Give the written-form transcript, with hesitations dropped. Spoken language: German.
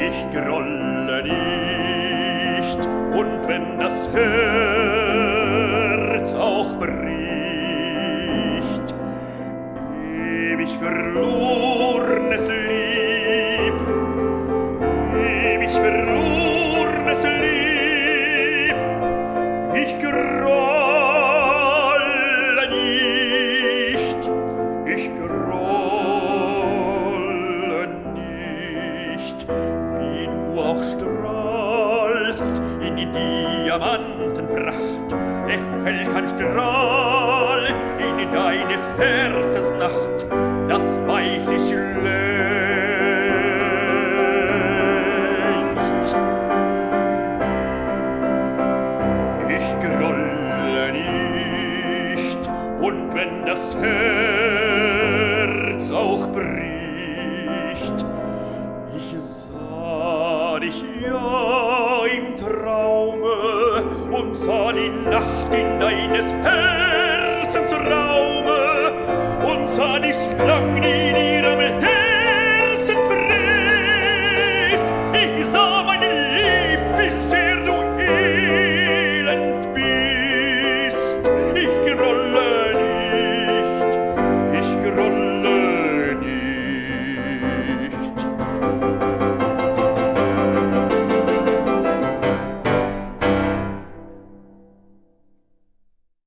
Ich grolle nicht, und wenn das Herz auch bricht, ewig verlornes Lieb, ewig verlornes Lieb, ich grolle nicht, ich grolle nicht, wie du auch strahlst in die Diamantenpracht, es fällt kein Strahl in deines Herzens Nacht, das weiß ich längst. Ich grolle nicht, und wenn das Herz auch bricht, ich sah dich ja im Traume und sah die Nacht in deines Herzens Raume und sah die Schlange, die in ihrem Herzen frisst. Ich sah meine Lieb, wie sie